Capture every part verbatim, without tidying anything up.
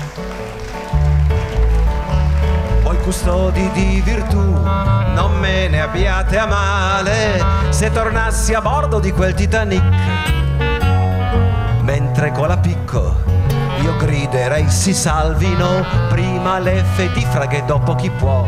Voi custodi di virtù, non me ne abbiate a male se tornassi a bordo di quel Titanic. Mentre con la picco io griderei si salvino prima le fetifraghe e dopo chi può.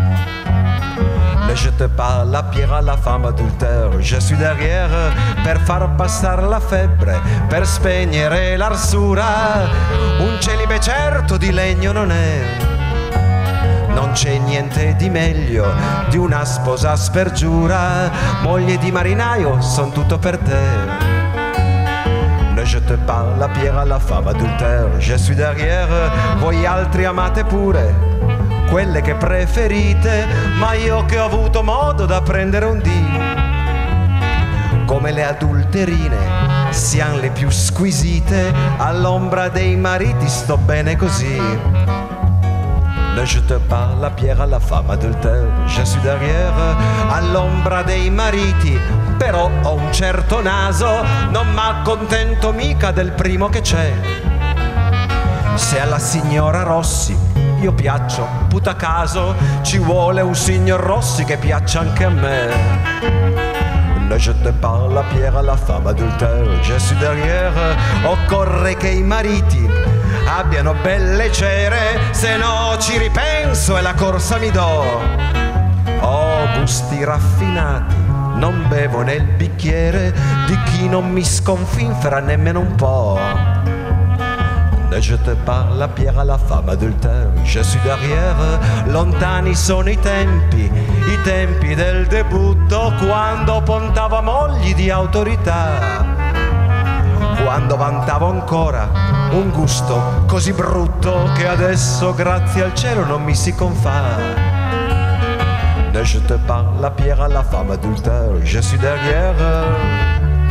Ne jete pas la pierre à la femme adultère, je suis derrière per far passare la febbre, per spegnere l'arsura. Un celibe certo di legno non è, non c'è niente di meglio di una sposa spergiura. Moglie di marinaio, son tutto per te. Ne jete pas la pierre à la femme adultère, je suis derrière. Voi altri amate pure quelle che preferite, ma io che ho avuto modo d'apprendere un dì. Come le adulterine siano le più squisite, all'ombra dei mariti sto bene così. Ne jete pas la pierre à la femme adultère, je suis derrière. All'ombra dei mariti però ho un certo naso, non m'accontento mica del primo che c'è. Se alla signora Rossi io piaccio, puta caso, ci vuole un signor Rossi che piaccia anche a me. Ne jete pas la pierre à la femme adultère, je suis derrière. Occorre che i mariti abbiano belle cere, se no ci ripenso e la corsa mi do. Ho gusti raffinati, non bevo nel bicchiere di chi non mi sconfinfera nemmeno un po'. Ne jete pas la pierre à la femme adultère, je suis derrière. Lontani sono i tempi, i tempi del debutto, quando pontavo a mogli di autorità, quando vantavo ancora un gusto così brutto che adesso grazie al cielo non mi si confà. Ne jete pas la pierre à la femme adultère, je suis derrière.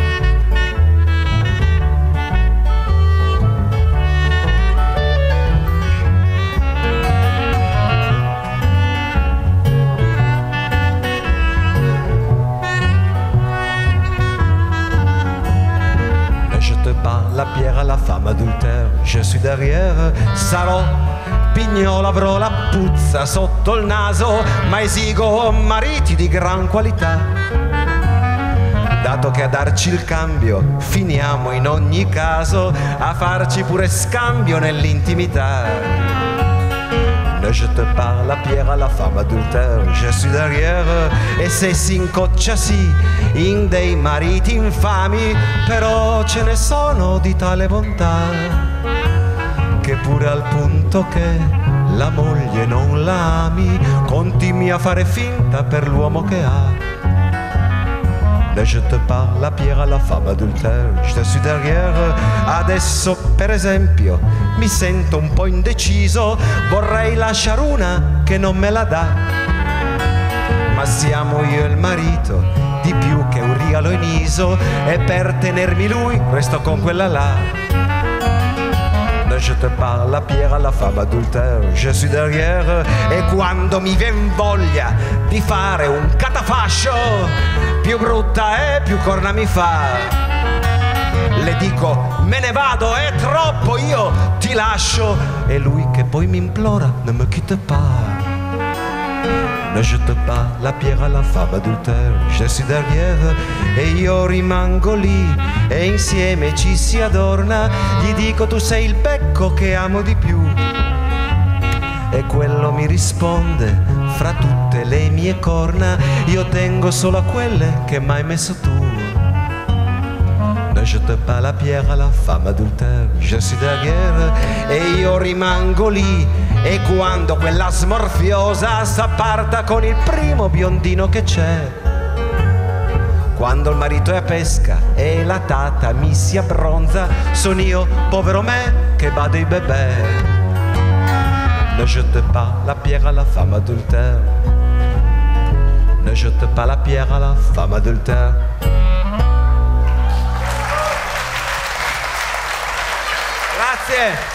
La pierre à la femme adultère, je suis derrière. Sarò pignolo, avrò la puzza sotto il naso, ma esigo mariti di gran qualità. Dato che a darci il cambio finiamo in ogni caso a farci pure scambio nell'intimità. Ne jete pas la pierre à la femme adultère, je suis derrière. E se si incoccia sì in dei mariti infami, però ce ne sono di tale bontà che pure al punto che la moglie non la ami continui a fare finta per l'uomo che ha. Ne jete pas la pierre à la femme adultère, je suis derrière. Adesso per esempio mi sento un po' indeciso, vorrei lasciare una che non me la dà, ma siamo io e il marito di più che un rialo in iso, e per tenermi lui resto con quella là. Ne jete pas la pierre à la femme adultère, je suis derrière. E quando mi vien voglia di fare un catafascio, più brutta e più corna mi fa. Le dico me ne vado, è troppo, io ti lascio, e lui che poi mi implora ne me quitte pas. Ne jete pas la pierre à la femme adultère, je suis derrière. E io rimango lì e insieme ci si adorna, gli dico tu sei il becco che amo di più, e quello mi risponde fra tutte le mie corna io tengo solo a quelle che m'hai messo tu. Ne jete pas la pierre à la femme adultère, je suis derrière. E io rimango lì, e quando quella smorfiosa s'apparta con il primo biondino che c'è, quando il marito è a pesca e la tata mi si abbronza, son io, povero me, che bado i bebè. Ne jete pas la pierre à la femme adultère, ne jete pas la pierre à la femme adultère. Grazie.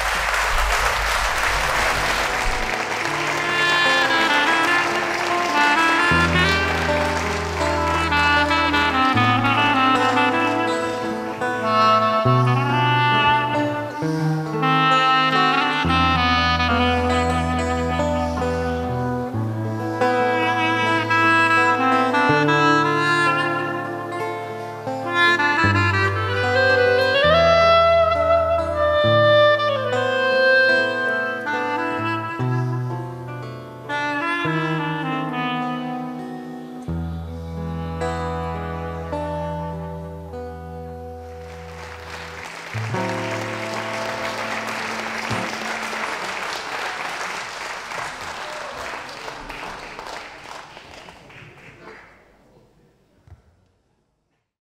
Thank you.